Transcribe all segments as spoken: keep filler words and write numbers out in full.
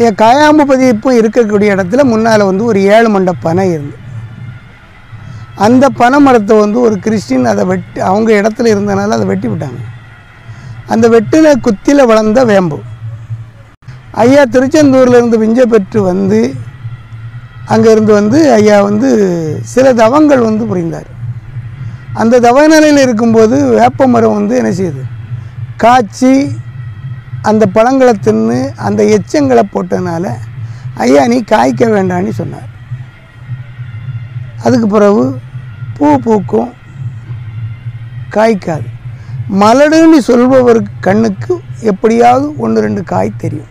காயாம்புபதி இப்போ இருக்கக்கூடிய இடத்துல முன்னால் வந்து ஒரு ஏழு மண்ட பனை இருந்து, அந்த பனை மரத்தை வந்து ஒரு கிறிஸ்டின் அதை வெட்டி அவங்க இடத்துல இருந்தனால அதை வெட்டி விட்டாங்க. அந்த வெட்டின குத்தியில் வளர்ந்த வேம்பு. ஐயா திருச்செந்தூர்லேருந்து விஞ்சை பெற்று வந்து அங்கேருந்து வந்து ஐயா வந்து சில தவங்கள் வந்து புரிந்தார். அந்த தவ நிலையில் இருக்கும்போது வேப்ப மரம் வந்து என்ன செய்யுது, காய்ச்சி அந்த பழங்களை தின்னு அந்த எச்சங்களை போட்டதுனால ஐயா நீ காய்க்க வேண்டான்னு சொன்னார். அதுக்கு பிறகு பூ பூக்கும், காய்க்காது. மலடுன்னு சொல்பவருக்கு கண்ணுக்கு எப்படியாவது ஒன்று ரெண்டு காய் தெரியும்.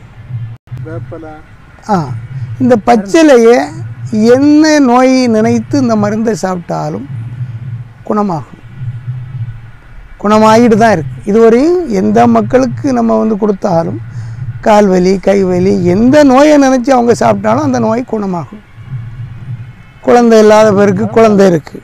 ஆ இந்த பச்சிலையை என்ன நோய் நினைத்து இந்த மருந்தை சாப்பிட்டாலும் குணமாகும், குணமாகிட்டு தான் இருக்குது. இதுவரையும் எந்த மக்களுக்கு நம்ம வந்து கொடுத்தாலும் கால்வலி கைவலி எந்த நோயை நினச்சி அவங்க சாப்பிட்டாலும் அந்த நோய் குணமாகும். குழந்தை இல்லாத பேருக்கு குழந்தை இருக்குது.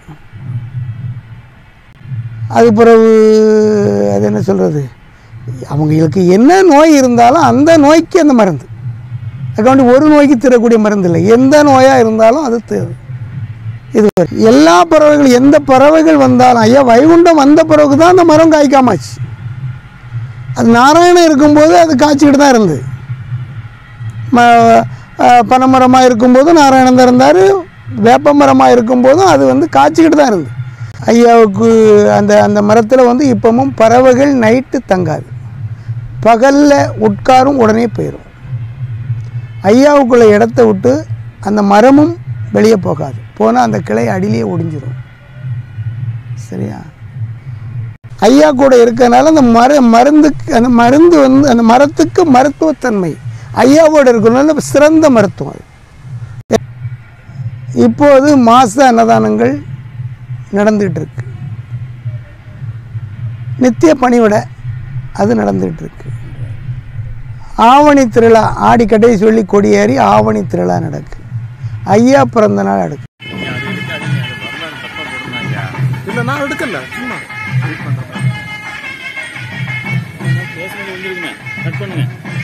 அது பிறகு அது என்ன சொல்கிறது, அவங்களுக்கு என்ன நோய் இருந்தாலும் அந்த நோய்க்கு அந்த மருந்து. அதுக்காண்டி ஒரு நோய்க்கு தரக்கூடிய மருந்து இல்லை, எந்த நோயாக இருந்தாலும் அது தேவை. இது எல்லா பறவைகள் எந்த பறவைகள் வந்தாலும் ஐயா வைகுண்டம் வந்த பிறகு தான் அந்த மரம் காய்க்காமாச்சு. அது நாராயணம் இருக்கும்போது அது காய்ச்சிக்கிட்டு தான் இருந்தது. ம பனைமரமாக இருக்கும்போதும் நாராயணன் தான் இருந்தார், வேப்ப மரமாக இருக்கும்போதும் அது வந்து காய்ச்சிக்கிட்டு தான் இருந்தது. ஐயாவுக்கு அந்த அந்த மரத்தில் வந்து இப்பவும் பறவைகள் நைட்டு தங்காது, பகலில் உட்காரும் உடனே போயிடும். ஐயாவுக்குள்ள இடத்த விட்டு அந்த மரமும் வெளியே போகாது, போனால் அந்த கிளை அடியிலேயே ஒடிஞ்சிடும். சரியா? ஐயா கூட இருக்கிறதுனால அந்த மர மருந்துக்கு அந்த மருந்து வந்து அந்த மரத்துக்கு மருத்துவத்தன்மை ஐயாவோடு இருக்கணும்னு சிறந்த மருத்துவம் அது. இப்போது மாச அன்னதானங்கள் நடந்துகிட்டு இருக்கு, நித்திய பணிவிடை அது நடந்துகிட்டு இருக்கு. ஆவணி திருவிழா ஆடி கடையை சொல்லி கொடியேறி ஆவணி திருவிழா நடக்கு. ஐயா பிறந்த நாள் அடுக்கு. கட் பண்ணுங்க.